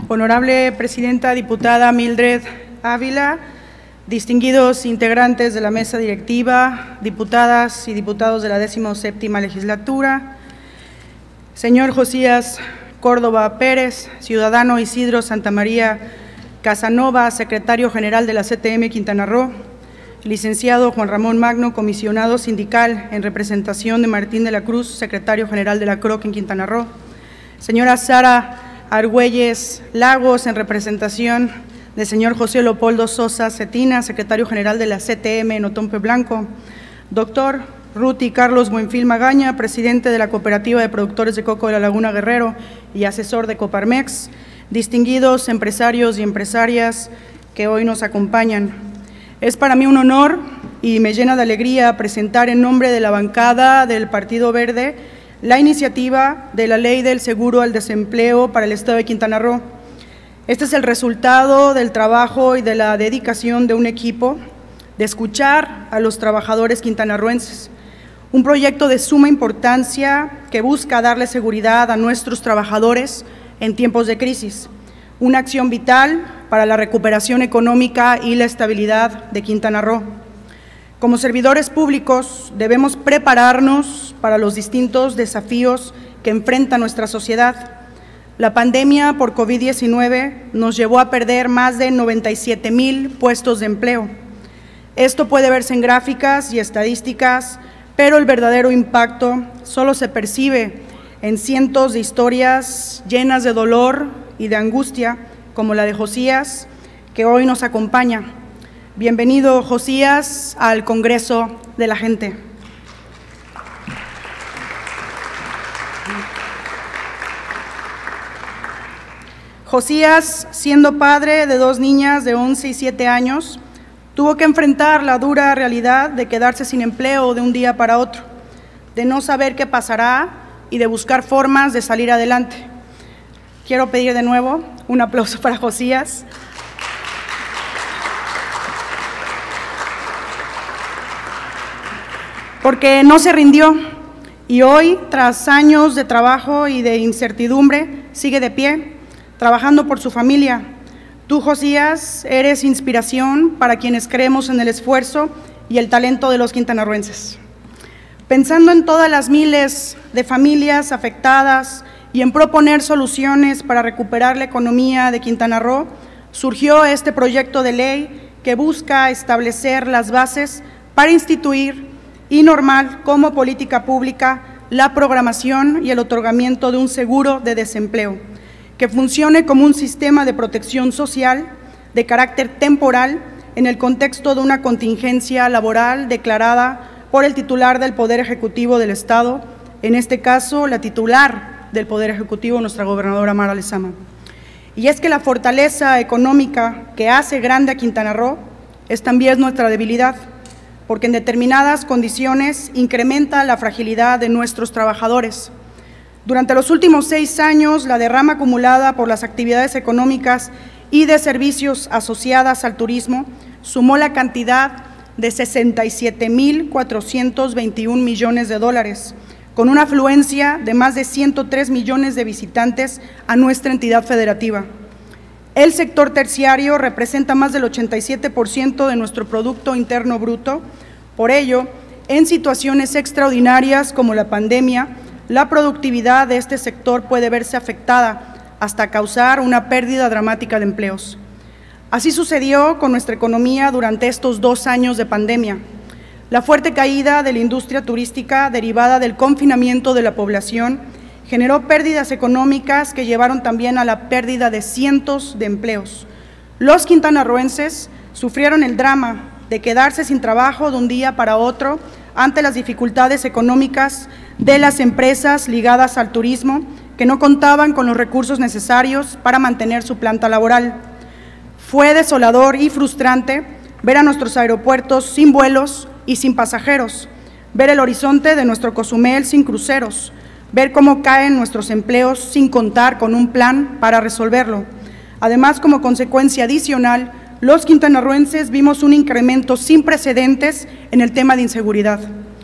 Honorable Presidenta Diputada Mildred Ávila, distinguidos integrantes de la mesa directiva, diputadas y diputados de la 17ª legislatura, señor Josías Córdoba Pérez, ciudadano Isidro Santamaría Casanova, secretario general de la CTM Quintana Roo, licenciado Juan Ramón Magno, comisionado sindical en representación de Martín de la Cruz, secretario general de la CROC en Quintana Roo, señora Sara Argüelles Lagos, en representación del señor José Leopoldo Sosa Cetina, secretario general de la CTM en Otompe Blanco, doctor Ruti Carlos Buenfil Magaña, presidente de la Cooperativa de Productores de Coco de la Laguna Guerrero y asesor de Coparmex, distinguidos empresarios y empresarias que hoy nos acompañan. Es para mí un honor y me llena de alegría presentar en nombre de la bancada del Partido Verde la iniciativa de la Ley del Seguro al Desempleo para el Estado de Quintana Roo. Este es el resultado del trabajo y de la dedicación de un equipo, de escuchar a los trabajadores quintanarroenses. Un proyecto de suma importancia que busca darle seguridad a nuestros trabajadores en tiempos de crisis. Una acción vital para la recuperación económica y la estabilidad de Quintana Roo. Como servidores públicos debemos prepararnos para los distintos desafíos que enfrenta nuestra sociedad. La pandemia por COVID-19 nos llevó a perder más de 97,000 puestos de empleo. Esto puede verse en gráficas y estadísticas, pero el verdadero impacto solo se percibe en cientos de historias llenas de dolor y de angustia, como la de Josías, que hoy nos acompaña. Bienvenido, Josías, al Congreso de la Gente. Josías, siendo padre de 2 niñas de 11 y 7 años, tuvo que enfrentar la dura realidad de quedarse sin empleo de un día para otro, de no saber qué pasará y de buscar formas de salir adelante. Quiero pedir de nuevo un aplauso para Josías. Porque no se rindió y hoy, tras años de trabajo y de incertidumbre, sigue de pie, trabajando por su familia. Tú, Josías, eres inspiración para quienes creemos en el esfuerzo y el talento de los quintanarroenses. Pensando en todas las miles de familias afectadas y en proponer soluciones para recuperar la economía de Quintana Roo, surgió este proyecto de ley que busca establecer las bases para instituir y normar como política pública la programación y el otorgamiento de un seguro de desempleo, que funcione como un sistema de protección social de carácter temporal en el contexto de una contingencia laboral declarada por el titular del Poder Ejecutivo del Estado, en este caso la titular del Poder Ejecutivo, nuestra gobernadora Mara Lezama. Y es que la fortaleza económica que hace grande a Quintana Roo es también nuestra debilidad, porque en determinadas condiciones incrementa la fragilidad de nuestros trabajadores. Durante los últimos 6 años, la derrama acumulada por las actividades económicas y de servicios asociadas al turismo sumó la cantidad de 67,421 millones de dólares, con una afluencia de más de 103 millones de visitantes a nuestra entidad federativa. El sector terciario representa más del 87% de nuestro Producto Interno Bruto. Por ello, en situaciones extraordinarias como la pandemia, la productividad de este sector puede verse afectada hasta causar una pérdida dramática de empleos. Así sucedió con nuestra economía durante estos 2 años de pandemia. La fuerte caída de la industria turística derivada del confinamiento de la población generó pérdidas económicas que llevaron también a la pérdida de cientos de empleos. Los quintanarroenses sufrieron el drama de quedarse sin trabajo de un día para otro ante las dificultades económicas de las empresas ligadas al turismo que no contaban con los recursos necesarios para mantener su planta laboral. Fue desolador y frustrante ver a nuestros aeropuertos sin vuelos y sin pasajeros, ver el horizonte de nuestro Cozumel sin cruceros, ver cómo caen nuestros empleos sin contar con un plan para resolverlo. Además, como consecuencia adicional, los quintanarroenses vimos un incremento sin precedentes en el tema de inseguridad.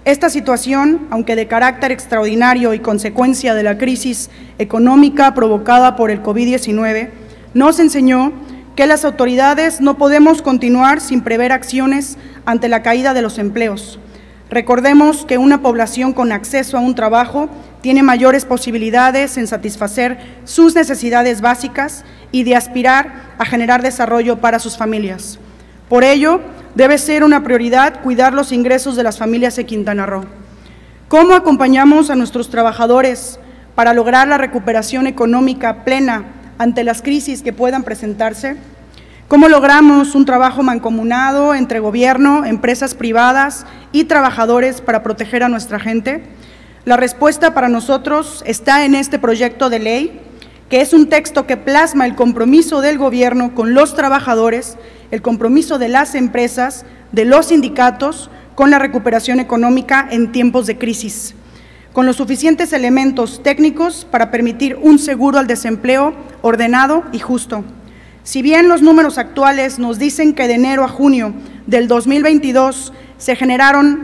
Esta situación, aunque de carácter extraordinario y consecuencia de la crisis económica provocada por el COVID-19, nos enseñó que las autoridades no podemos continuar sin prever acciones ante la caída de los empleos. Recordemos que una población con acceso a un trabajo tiene mayores posibilidades en satisfacer sus necesidades básicas y de aspirar a generar desarrollo para sus familias. Por ello, debe ser una prioridad cuidar los ingresos de las familias de Quintana Roo. ¿Cómo acompañamos a nuestros trabajadores para lograr la recuperación económica plena ante las crisis que puedan presentarse? ¿Cómo logramos un trabajo mancomunado entre gobierno, empresas privadas y trabajadores para proteger a nuestra gente? La respuesta para nosotros está en este proyecto de ley, que es un texto que plasma el compromiso del gobierno con los trabajadores, el compromiso de las empresas, de los sindicatos, con la recuperación económica en tiempos de crisis, con los suficientes elementos técnicos para permitir un seguro al desempleo ordenado y justo. Si bien los números actuales nos dicen que de enero a junio del 2022 se generaron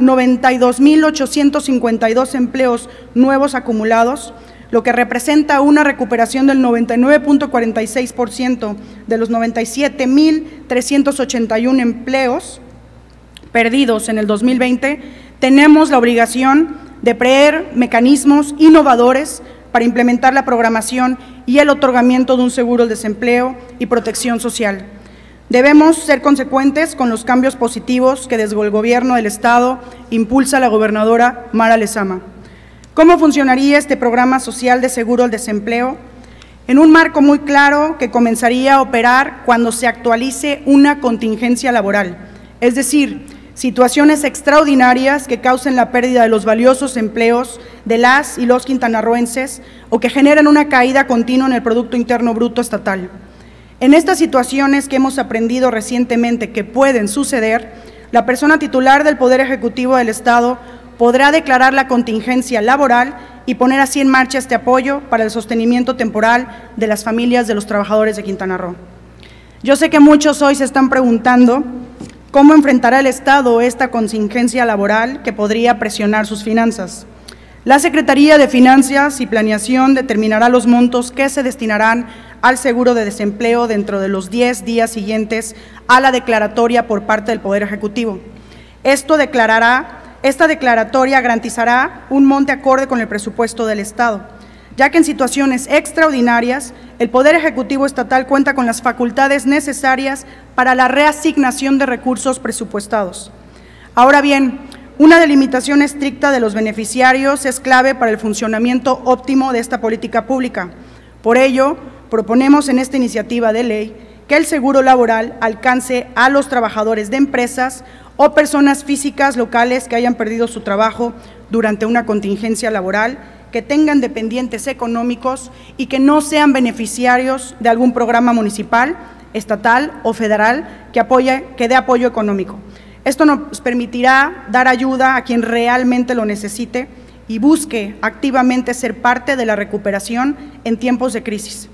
92.852 empleos nuevos acumulados, lo que representa una recuperación del 99.46% de los 97.381 empleos perdidos en el 2020, tenemos la obligación de prever mecanismos innovadores para implementar la programación y el otorgamiento de un seguro de desempleo y protección social. Debemos ser consecuentes con los cambios positivos que desde el Gobierno del Estado impulsa la gobernadora Mara Lezama. ¿Cómo funcionaría este programa social de seguro al desempleo? En un marco muy claro que comenzaría a operar cuando se actualice una contingencia laboral, es decir, situaciones extraordinarias que causen la pérdida de los valiosos empleos de las y los quintanarroenses o que generen una caída continua en el Producto Interno Bruto estatal. En estas situaciones que hemos aprendido recientemente que pueden suceder, la persona titular del Poder Ejecutivo del Estado podrá declarar la contingencia laboral y poner así en marcha este apoyo para el sostenimiento temporal de las familias de los trabajadores de Quintana Roo. Yo sé que muchos hoy se están preguntando ¿cómo enfrentará el Estado esta contingencia laboral que podría presionar sus finanzas? La Secretaría de Finanzas y Planeación determinará los montos que se destinarán al seguro de desempleo dentro de los 10 días siguientes a la declaratoria por parte del Poder Ejecutivo. Esta declaratoria garantizará un monte acorde con el presupuesto del Estado, ya que en situaciones extraordinarias el Poder Ejecutivo Estatal cuenta con las facultades necesarias para la reasignación de recursos presupuestados. Ahora bien, una delimitación estricta de los beneficiarios es clave para el funcionamiento óptimo de esta política pública. Por ello, proponemos en esta iniciativa de ley que el seguro laboral alcance a los trabajadores de empresas o personas físicas locales que hayan perdido su trabajo durante una contingencia laboral, que tengan dependientes económicos y que no sean beneficiarios de algún programa municipal, estatal o federal que dé apoyo económico. Esto nos permitirá dar ayuda a quien realmente lo necesite y busque activamente ser parte de la recuperación en tiempos de crisis.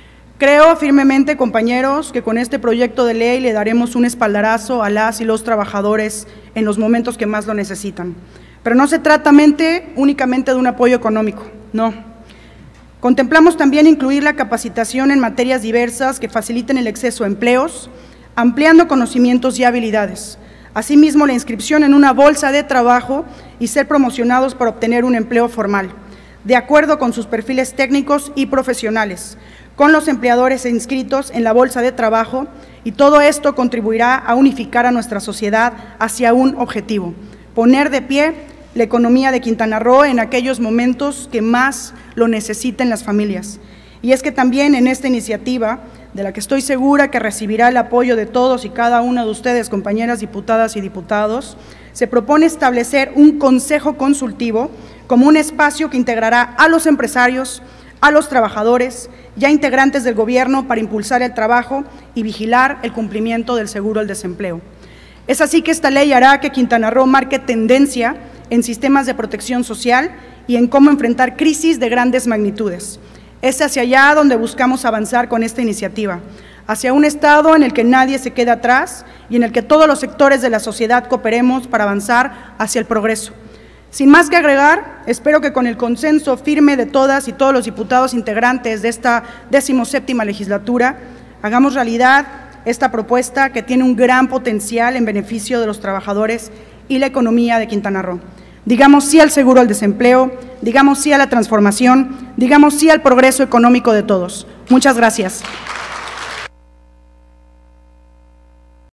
Creo firmemente, compañeros, que con este proyecto de ley le daremos un espaldarazo a las y los trabajadores en los momentos que más lo necesitan. Pero no se trata únicamente de un apoyo económico, no. Contemplamos también incluir la capacitación en materias diversas que faciliten el acceso a empleos, ampliando conocimientos y habilidades. Asimismo, la inscripción en una bolsa de trabajo y ser promocionados para obtener un empleo formal, de acuerdo con sus perfiles técnicos y profesionales, con los empleadores inscritos en la bolsa de trabajo, y todo esto contribuirá a unificar a nuestra sociedad hacia un objetivo: poner de pie la economía de Quintana Roo en aquellos momentos que más lo necesiten las familias. Y es que también en esta iniciativa, de la que estoy segura que recibirá el apoyo de todos y cada una de ustedes, compañeras diputadas y diputados, se propone establecer un consejo consultivo como un espacio que integrará a los empresarios, a los trabajadores y a integrantes del gobierno para impulsar el trabajo y vigilar el cumplimiento del seguro al desempleo. Es así que esta ley hará que Quintana Roo marque tendencia en sistemas de protección social y en cómo enfrentar crisis de grandes magnitudes. Es hacia allá donde buscamos avanzar con esta iniciativa, hacia un Estado en el que nadie se quede atrás y en el que todos los sectores de la sociedad cooperemos para avanzar hacia el progreso. Sin más que agregar, espero que con el consenso firme de todas y todos los diputados integrantes de esta 17ª legislatura hagamos realidad esta propuesta que tiene un gran potencial en beneficio de los trabajadores y la economía de Quintana Roo. Digamos sí al seguro al desempleo, digamos sí a la transformación, digamos sí al progreso económico de todos. Muchas gracias.